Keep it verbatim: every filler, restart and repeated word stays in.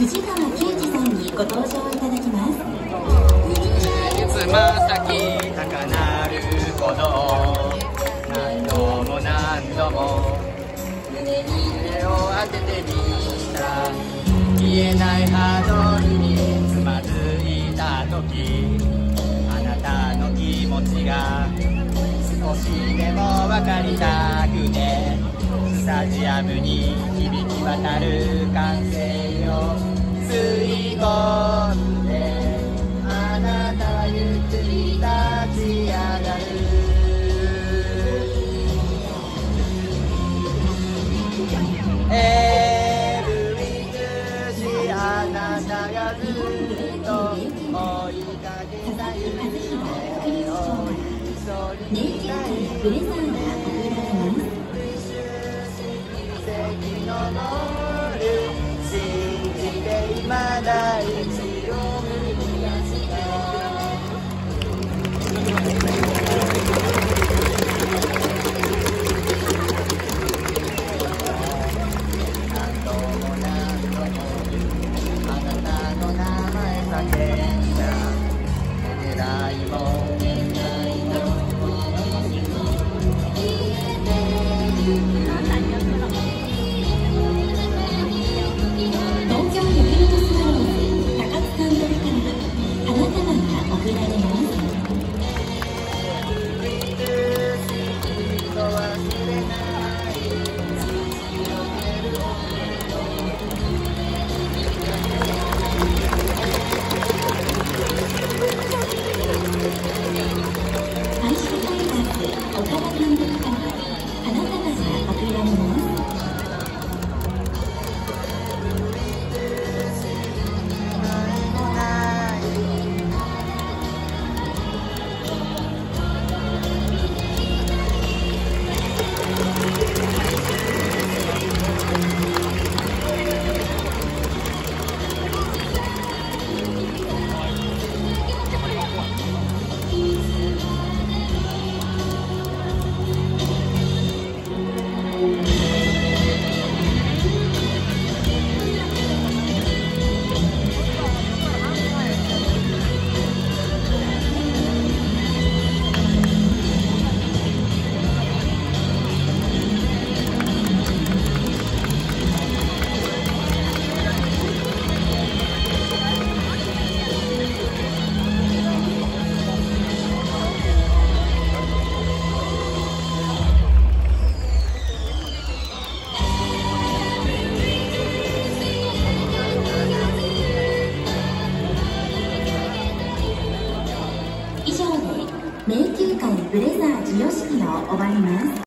藤川球児さんにご登場いただきます。 つま先高鳴る鼓動、何度も何度も胸に手を当ててみた。見えないハードルにつまずいた時、あなたの気持ちが少しでも分かりたくて、スタジアムに響き渡る歓声を吸い込んで、あなたはゆっくり立ち上がる。エブリツシ、あなたがずっと追いかけた夢を一緒にいたい。 ブレザーが贈られます。 奇跡のノール信じて今大地を踏み出した。何度も何度もあなたの名前叫んだ。狙いも狙いも東京ヤクルトスワローズ高津監督から花束が贈られます。阪神タイガース岡田監督から花束が贈られます。以上で名球会ブレザー授与式を終わります。